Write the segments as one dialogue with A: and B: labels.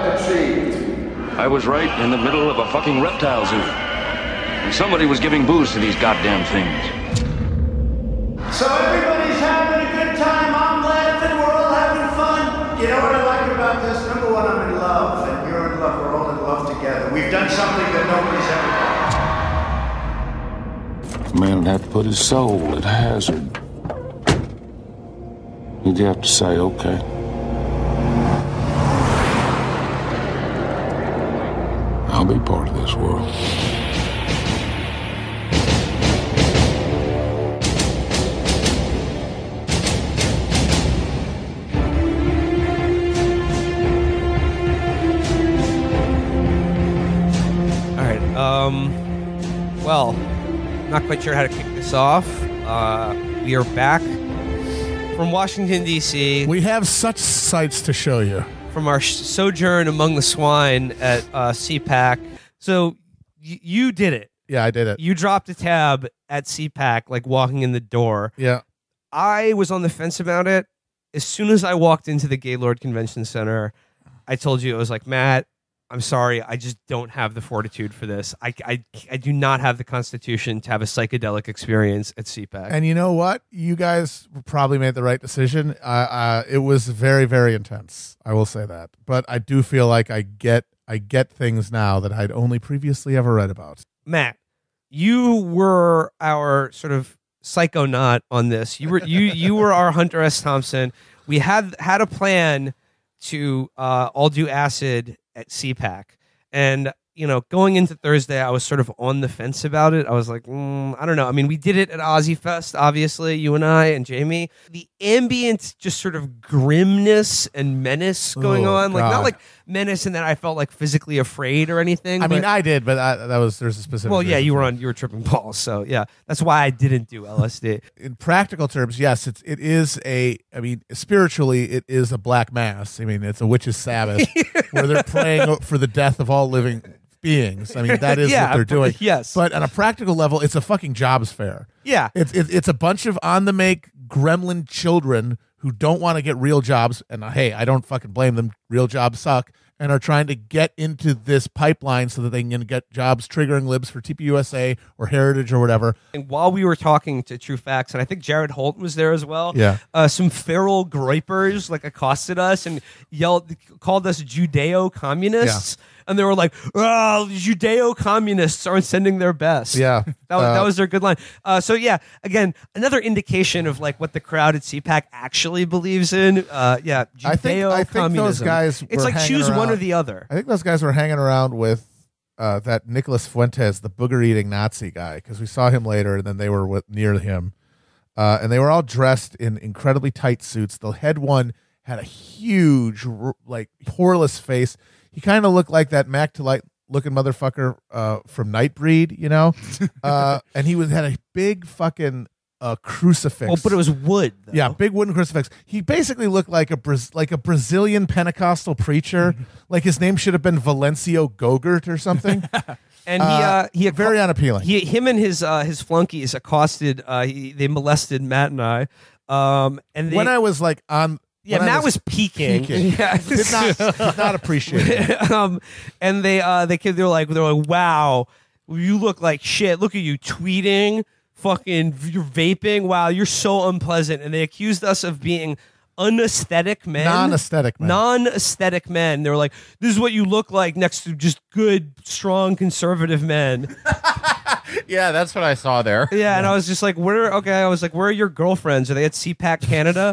A: achieved.
B: I was right in the middle of a fucking reptile zoo. And somebody was giving booze to these goddamn things.
A: So everybody's having a good time. I'm laughing. We're all having fun. You know what I like about this? Number one, I'm in love, and you're in love. We're all in love together. We've done something that nobody's ever done.
C: A man would have to put his soul at hazard. You'd have to say, okay. I'll be part of this world.
D: All right. Well, not quite sure how to kick this off. We are back from Washington, D.C.
E: We have such sights to show you.
D: From our sojourn among the swine at CPAC. So you did it.
E: Yeah, I did it.
D: You dropped a tab at CPAC, like walking in the door.
E: Yeah.
D: I was on the fence about it. As soon as I walked into the Gaylord Convention Center, I told you, I was like, Matt, I'm sorry, I just don't have the fortitude for this. I do not have the constitution to have a psychedelic experience at CPAC.
E: And you know what? You guys probably made the right decision. It was very, very intense. I will say that. But I do feel like I get things now that I'd only previously ever read about.
D: Matt, you were our sort of psychonaut on this. You were our Hunter S. Thompson. We had a plan to all do acid at CPAC. And, going into Thursday, I was sort of on the fence about it. I was like, I don't know. I mean, we did it at Ozzy Fest, obviously, you and I and Jamie. The ambient just sort of grimness and menace going on. Like, not like menace and that I felt like physically afraid or anything.
E: I mean, I did, but there's a specific
D: Well, yeah,
E: reason
D: you were tripping balls. So, yeah, that's why I didn't do LSD.
E: In practical terms, yes, it is spiritually, it is a black mass. I mean, it's a witch's Sabbath where they're praying for the death of all living beings. I mean, that is what they're doing.
D: Yes.
E: But on a practical level, it's a fucking jobs fair.
D: Yeah.
E: It's a bunch of on-the-make gremlin children who don't want to get real jobs. And hey, I don't fucking blame them. Real jobs suck. And are trying to get into this pipeline so that they can get jobs triggering libs for TPUSA or Heritage or whatever.
D: And while we were talking to True Facts, and I think Jared Holt was there as well, some feral groypers accosted us and called us Judeo-communists. Yeah. And they were like, Judeo-communists aren't sending their best.
E: Yeah.
D: That was their good line. So, yeah, again, another indication of what the crowd at CPAC actually believes in. Judeo-communism.
E: I think those guys
D: it's like choose one or the other.
E: I think those guys were hanging around with that Nicholas Fuentes, the booger-eating Nazi guy, because we saw him later, and then they were near him. And they were all dressed in incredibly tight suits. The head one had a huge, poreless face. He kind of looked like that Mac to Light looking motherfucker from Nightbreed, and he had a big fucking crucifix.
D: Oh, but it was wood, though.
E: Yeah, big wooden crucifix. He basically looked like a Brazilian Pentecostal preacher. Like his name should have been Valencio Gogurt or something.
D: And he
E: very unappealing.
D: Him and his flunkies accosted. They molested Matt and I. And
E: when I was on.
D: Yeah, Matt was peeking. Yeah.
E: did not appreciate it.
D: And they're like, wow, you look like shit. Look at you tweeting, fucking, you're vaping. Wow, you're so unpleasant. And they accused us of being unaesthetic men. Non-aesthetic men. They were like, this is what you look like next to just good, strong, conservative men.
F: Yeah, that's what I saw there.
D: Yeah, and I was just like, where are your girlfriends? Are they at CPAC Canada?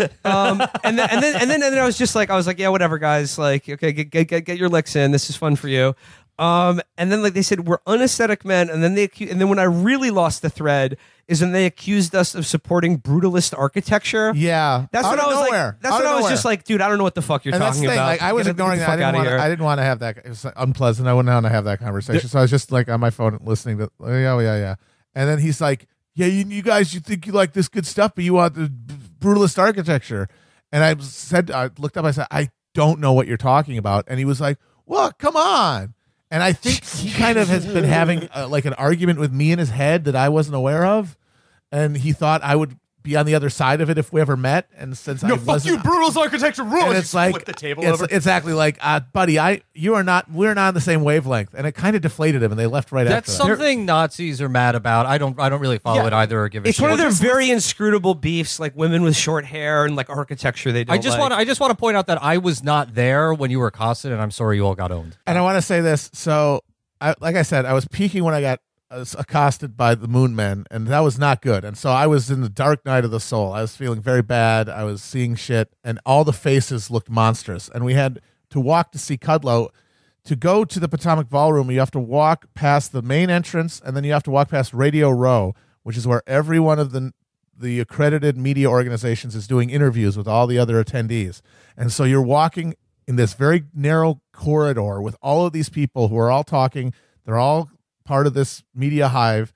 D: And then I was just like, yeah, whatever, guys. Like, okay, get your licks in. This is fun for you. And then they said we're unaesthetic men, and then when I really lost the thread is when they accused us of supporting brutalist architecture.
E: Yeah,
D: that's when I was like, that's when I was just like, dude, I don't know what the fuck you're talking about.
E: I was ignoring that. I didn't want to have that. It was unpleasant. I wouldn't want to have that conversation. So I was just on my phone listening to yeah. And then he's like, yeah, you guys, you think you like this good stuff, but you want the brutalist architecture. And I looked up, I said, I don't know what you're talking about. And he was like, well, come on. And I think he kind of has been having an argument with me in his head that I wasn't aware of. And he thought I would be on the other side of it if we ever met. And since I wasn't,
F: Brutal's architecture rules.
E: and it's like
F: flip the table
E: it's
F: over.
E: exactly like, buddy, we're not on the same wavelength, and it kind of deflated him, and they left right
G: That's
E: after that.
G: something Nazis are mad about. I don't really follow it either or give a
D: It's
G: shit.
D: one of their very inscrutable beefs, like women with short hair and like architecture they don't
G: I just
D: like.
G: want to point out that I was not there when you were accosted, and I'm sorry you all got owned.
E: And I want to say this. So, like I said, I was peaking when I got accosted by the Moon Men, and that was not good. And so I was in the dark night of the soul. I was feeling very bad. I was seeing shit, and all the faces looked monstrous. And we had to walk to see Kudlow. To go to the Potomac Ballroom, you have to walk past the main entrance, and then you have to walk past Radio Row, which is where every one of the accredited media organizations is doing interviews with all the other attendees. And so you're walking in this very narrow corridor with all of these people who are all talking. They're all part of this media hive,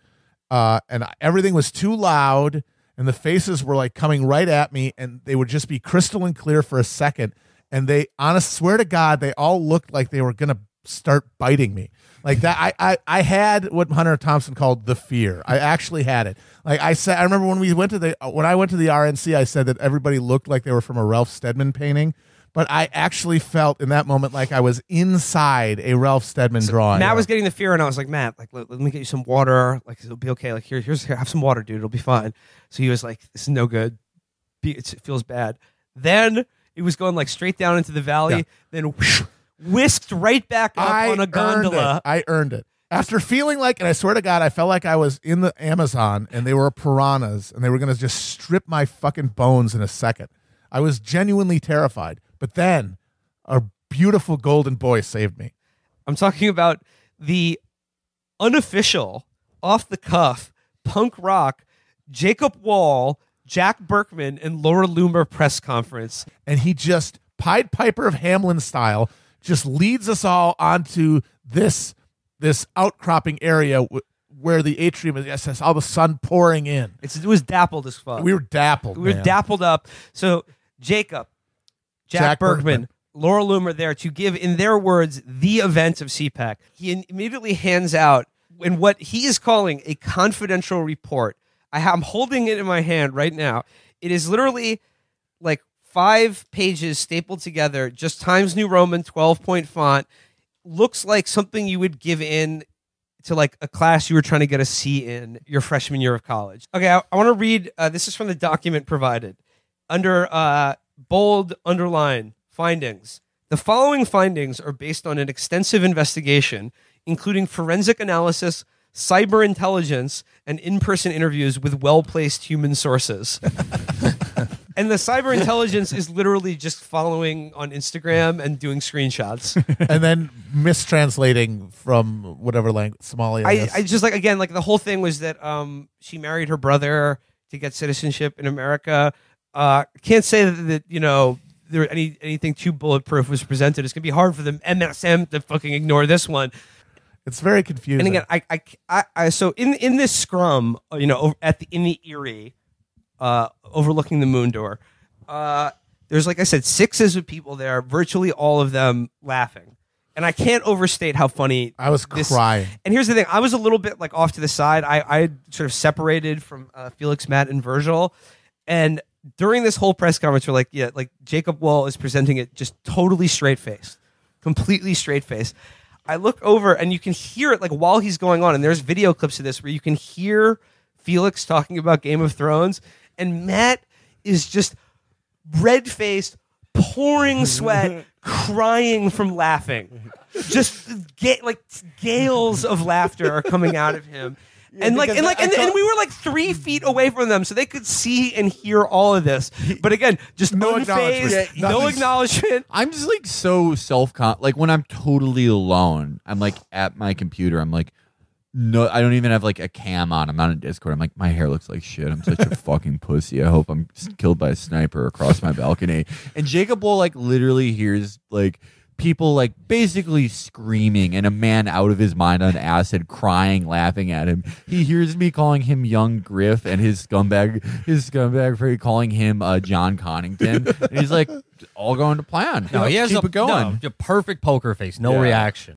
E: and everything was too loud, and the faces were like coming right at me, and they would just be crystalline clear for a second, and they, honest, swear to God, they all looked like they were gonna start biting me like that. I had what Hunter Thompson called the fear. I actually had it. Like I said, I remember when I went to the RNC, I said that everybody looked like they were from a Ralph Steadman painting. But I actually felt in that moment like I was inside a Ralph Steadman drawing.
D: Matt was getting the fear, and I was like, Matt, like, let me get you some water. Like, it'll be okay. Like, here, have some water, dude. It'll be fine. So he was like, this is no good. It feels bad. Then it was going like straight down into the valley. Then whisked right back up on a gondola.
E: I earned it. After feeling like, and I swear to God, I felt like I was in the Amazon, and they were piranhas, and they were going to just strip my fucking bones in a second. I was genuinely terrified. But then a beautiful golden boy saved me.
D: I'm talking about the unofficial, off the cuff, punk rock, Jacob Wall, Jack Berkman, and Laura Loomer press conference.
E: And he just, Pied Piper of Hamelin style, just leads us all onto this outcropping area where the atrium is. Yes, all the sun pouring in.
D: It was dappled as fuck.
E: We were dappled.
D: We were dappled up. So Jacob, Jack Berkman, Laura Loomer there to give, in their words, the event of CPAC. He immediately hands out in what he is calling a confidential report. I'm holding it in my hand right now. It is literally like 5 pages stapled together, just Times New Roman, 12-point font. Looks like something you would give in to like a class you were trying to get a C in your freshman year of college. Okay, I want to read. This is from the document provided. Under bold underline findings. The following findings are based on an extensive investigation, including forensic analysis, cyber intelligence, and in-person interviews with well-placed human sources. And the cyber intelligence is literally just following on Instagram and doing screenshots.
E: And then mistranslating from whatever language, Somalia is.
D: I just like, again, like the whole thing was that she married her brother to get citizenship in America. Can't say that you know there anything too bulletproof was presented. It's gonna be hard for the MSM to fucking ignore this one.
E: It's very confusing.
D: And again, I so in this scrum, you know, in the Erie, overlooking the moon door, there's, like I said, 6 of people there, virtually all of them laughing. And I can't overstate how funny
E: I was crying.
D: And here's the thing: I was a little bit like off to the side. I had sort of separated from Felix, Matt, and Virgil, and during this whole press conference, we're like, yeah, like Jacob Wall is presenting it just totally straight faced, completely straight faced. I look over and you can hear it like while he's going on, and there's video clips of this where you can hear Felix talking about Game of Thrones, and Matt is just red faced, pouring sweat, crying from laughing. Just like gales of laughter are coming out of him. And we were like 3 feet away from them, so they could see and hear all of this. But again, just
E: No
D: unfazed, no acknowledgement.
F: I'm just like so like when I'm totally alone, I'm like at my computer. I'm like, no, I don't even have like a cam on. I'm not in Discord. I'm like, my hair looks like shit. I'm such a fucking pussy. I hope I'm killed by a sniper across my balcony. And Jacob will like literally hears like people like basically screaming and a man out of his mind on acid crying, laughing at him. He hears me calling him young Griff and his scumbag for calling him John Connington. And he's like, all going to plan.
G: No, he has
F: keep it going.
G: a perfect poker face, no reaction.